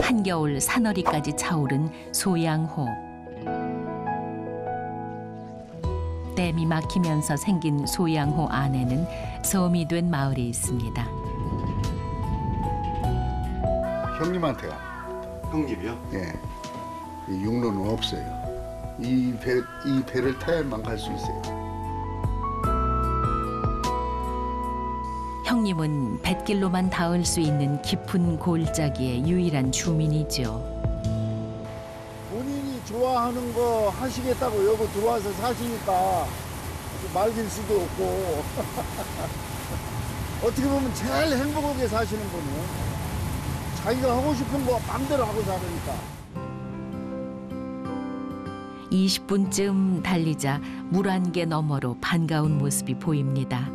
한겨울 산허리까지 차오른 소양호. 댐이 막히면서 생긴 소양호 안에는 섬이 된 마을이 있습니다. 형님한테가. 형집이요? 예. 이 육로는 없어요. 이 배를 타야만 갈 수 있어요. 형님은 뱃길로만 닿을 수 있는 깊은 골짜기의 유일한 주민이죠. 본인이 좋아하는 거 하시겠다고 여기 들어와서 사시니까 말길 수도 없고 어떻게 보면 제일 행복하게 사시는 분이에요. 자기가 하고 싶은 거 마음대로 하고 사니까. 20분쯤 달리자 물 한 개 너머로 반가운 모습이 보입니다.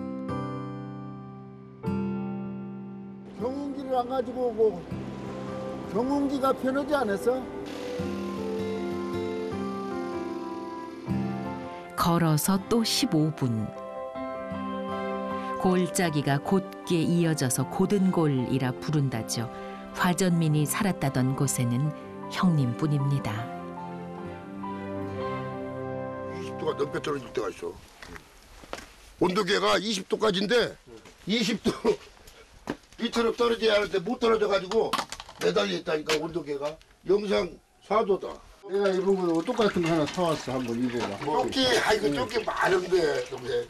경운기를 안 가지고 오고 경운기가 편하지 않았어? 걸어서 또 15분. 골짜기가 곧게 이어져서 고든골이라 부른다죠. 화전민이 살았다던 곳에는 형님뿐입니다. 20도가 넘게 떨어질 때가 있어. 온도계가 20도까지인데 20도 밑으로 떨어져야 하는데 못 떨어져가지고 매달려 있다니까. 온도계가 영상 4도다. 내가 입은 거 똑같은 거 하나 사왔어. 한번 입어봐. 조끼, 이거 조끼 많은데 동생.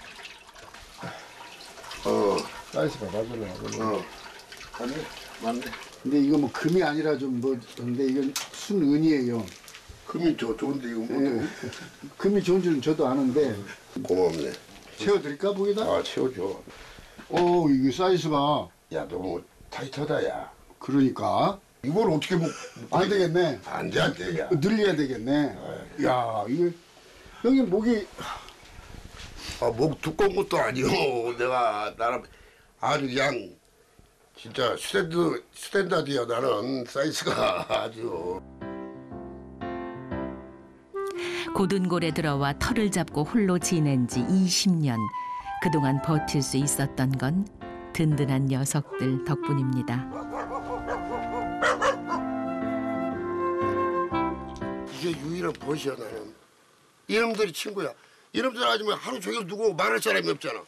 사이즈가 맞으려고. 맞네, 맞네. 근데 이거 뭐 금이 아니라 좀 뭐 근데 이건 순은이에요. 금이 좋은데 이거 뭐. 예. 금이 좋은 줄은 저도 아는데. 고맙네. 채워드릴까 보기다? 아, 채워줘. 이게 사이즈가. 야, 너무 타이트하다, 야. 그러니까. 이걸 어떻게 안 되겠네. 안 돼, 안 돼, 야. 늘려야 되겠네. 야, 이거 형님 목이. 목 두꺼운 것도 아니오. 나는 아주 그냥 진짜 스탠다드야. 나는 사이즈가 아주. 고든골에 들어와 터를 잡고 홀로 지낸 지 20년. 그동안 버틸 수 있었던 건 든든한 녀석들 덕분입니다. 이게 유일한 벗이야. 나는 이놈들이 친구야. 이놈들 아니면 하루 종일 두고 말할 사람이 없잖아.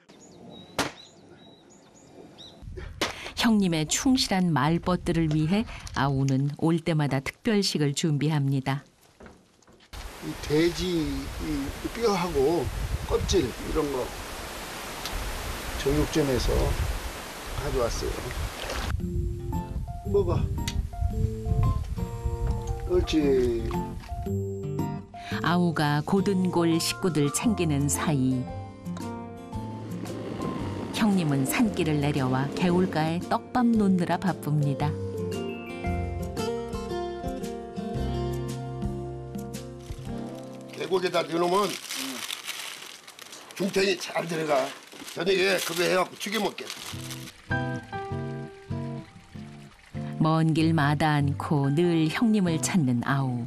형님의 충실한 말벗들을 위해 아우는 올 때마다 특별식을 준비합니다. 이 돼지 이 뼈하고 껍질 이런 거 정육점에서 가져왔어요. 먹어. 옳지. 아우가 고든골 식구들 챙기는 사이 형님은 산길을 내려와 개울가에 떡밥 놓느라 바쁩니다. 계곡에다 넣어놓으면 중탱이 잘 들어가. 저녁에 그거 해갖고 죽여 먹게. 먼 길 마다 않고 늘 형님을 찾는 아우.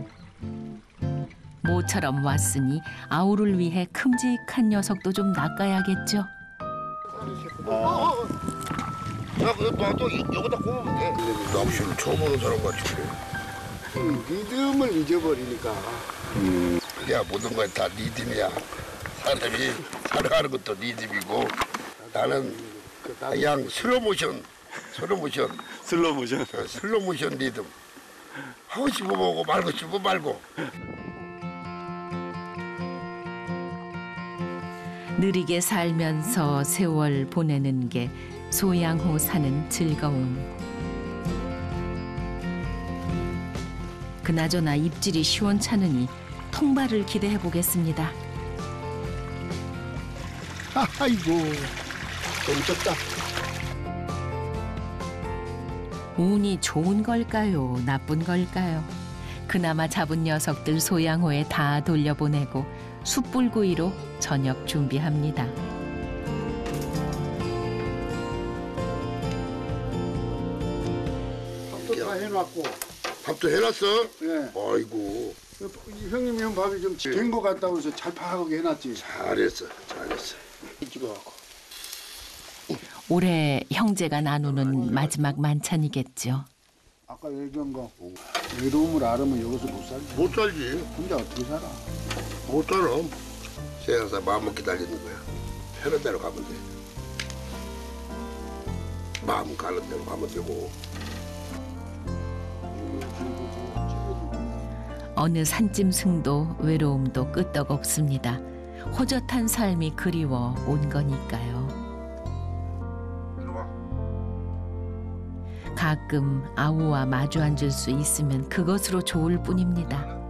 모처럼 왔으니 아우를 위해 큼직한 녀석도 좀 낚아야겠죠. 야, 너 여기다 꼽으면 돼. 낚시를 처음 오는 사람 같이 그래. 믿음을 잊어버리니까. 야, 모든 건 다 리듬이야. 사람이 살아가는 것도 리듬이고 나는 그냥 슬로모션 리듬. 하고 싶어 보고 말고 싶어 말고. 느리게 살면서 세월 보내는 게 소양호 사는 즐거움. 그나저나 입질이 시원찮으니 통발을 기대해 보겠습니다. 아이고, 너무 적다. 운이 좋은 걸까요? 나쁜 걸까요? 그나마 잡은 녀석들 소양호에 다 돌려보내고 숯불구이로 저녁 준비합니다. 밥도 다 해놨고. 밥도 해놨어? 네. 아이고. 형님 형 밥이 좀 된 거 같다고 해서 잘 파하게 해놨지. 잘했어. 찍어갖고. 올해 형제가 나누는 마지막 만찬이겠죠. 아까 얘기한 거 외로움을 알으면 여기서 못 살지. 못 살지. 혼자 어떻게 살아? 못 살아. 세상에서 마음먹 기다리는 거야. 편한 대로 가면 돼. 마음 가는 대로 가면 되고. 어느 산짐승도 외로움도 끄떡없습니다. 호젓한 삶이 그리워 온 거니까요. 이리 와. 가끔 아우와 마주 앉을 수 있으면 그것으로 좋을 뿐입니다.